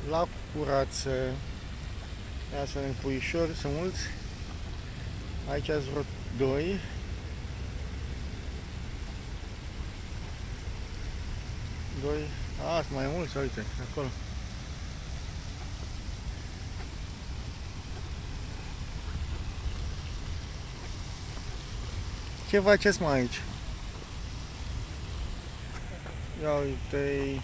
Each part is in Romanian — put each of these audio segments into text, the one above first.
La Curață. Ia să vedem, puișori sunt mulți. Aici sunt vreo 2. Sunt mai mulți, uite, acolo. Ce faceți mai aici? Ia uite-i.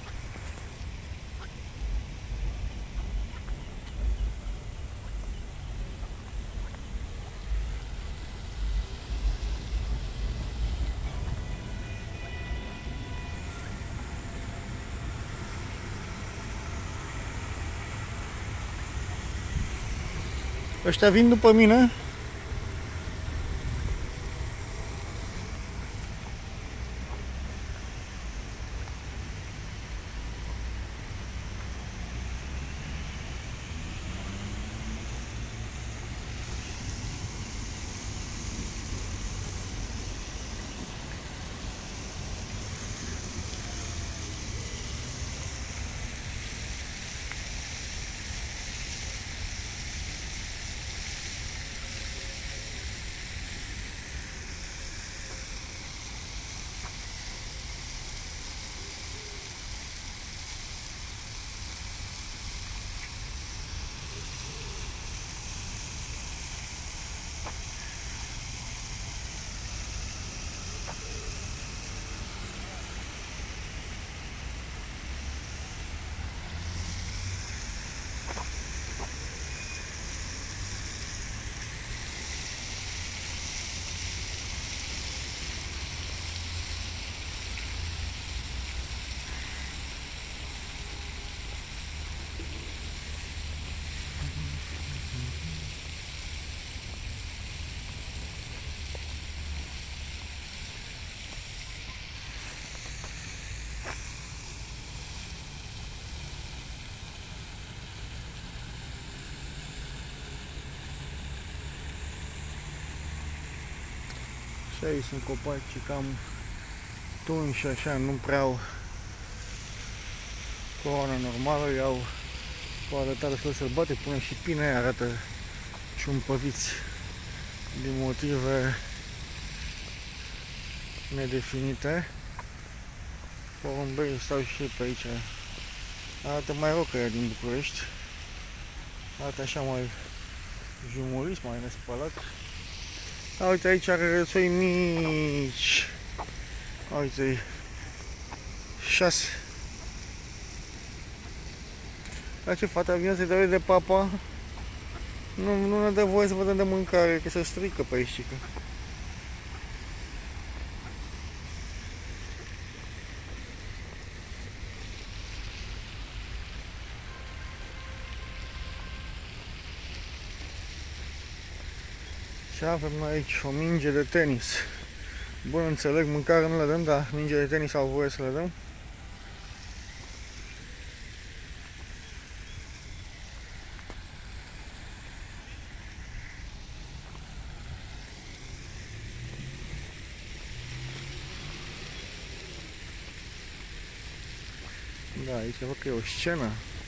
Ăștia vin după mine. Și aici sunt copaci cam tunși așa, nu prea au coroana normală, iau o arătare destul de sălbatică, pune și pine, arată ciumpăviți din motive nedefinite. Porumbei stau și pe aici, arată mai rău ca ea din București, arată așa mai jumulis, mai nespălat. Uite, aici are rățoi mici. Uite, 6. La ce fata vine să-i dă de papa? Nu ne dă voie să vă dăm de mâncare, că se strică pe aici. Și avem aici o minge de tenis. Bun, înțeleg, mâncare nu le dăm, dar minge de tenis au voie să le dăm. Da, aici văd că e o scenă.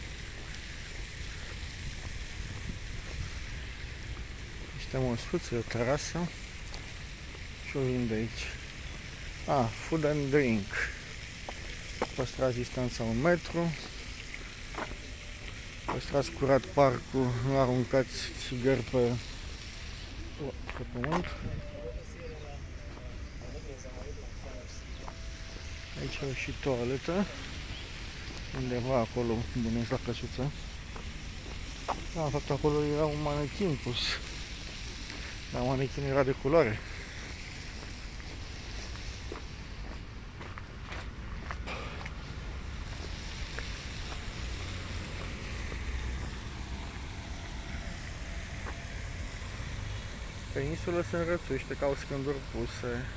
Niște măsuțe, o terasă. Și o vin de aici. Food and drink. Păstrați distanța 1 metru. Păstrați curat parcul, nu aruncați țigări pe pământ. Aici e și toaletă. Undeva acolo, bănuiesc la căsuță. În fapt, acolo era un manechin pus. Dar manechinul era de culoare. Pe insulă se înrățuiește că au scânduri puse.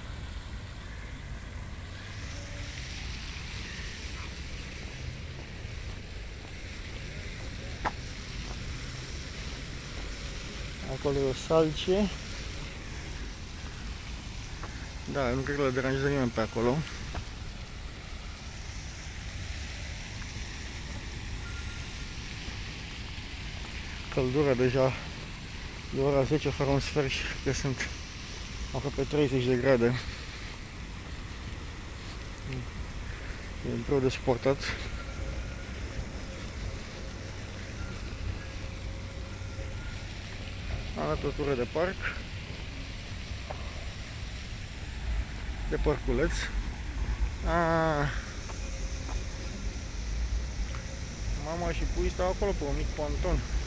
Acolo e o salcie. Da, nu cred că le deranjează nimeni pe acolo. căldură deja de ora 10 fără un sfert și că sunt aproape 30 de grade. E greu de suportat. Am dat o tură de parc, de parculeț. Mama și puii stau acolo pe un mic ponton.